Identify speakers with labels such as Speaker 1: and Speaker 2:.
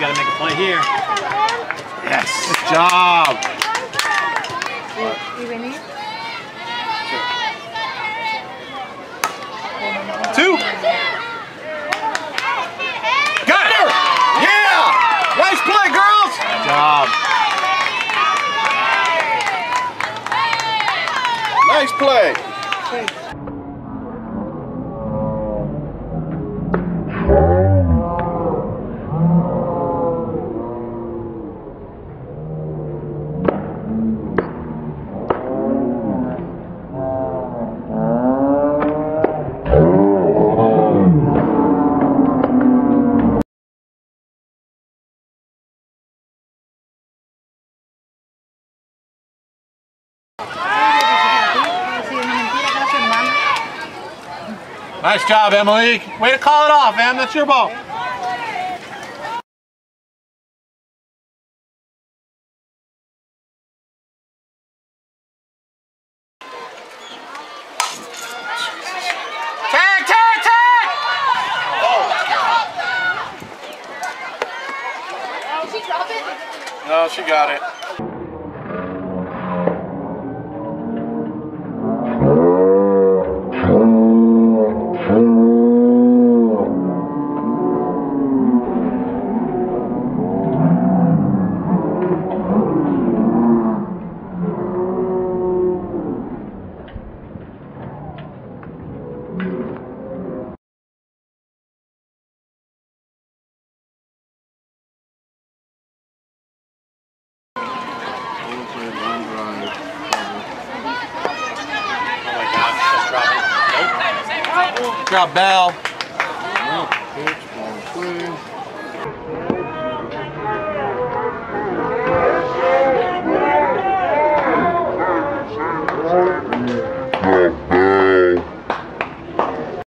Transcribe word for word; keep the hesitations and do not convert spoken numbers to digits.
Speaker 1: got to make a play here.
Speaker 2: Yes. Good job. Two. Got her. Yeah. Nice play, girls. Good job. Nice play. Nice job, Emily. Way to call it off, Em. That's your ball. Tag, tag, tag! Oh,
Speaker 3: Did she drop it?
Speaker 2: no, she got it.
Speaker 1: Oh my God, just drop it. Nope.
Speaker 2: Good job, Bell.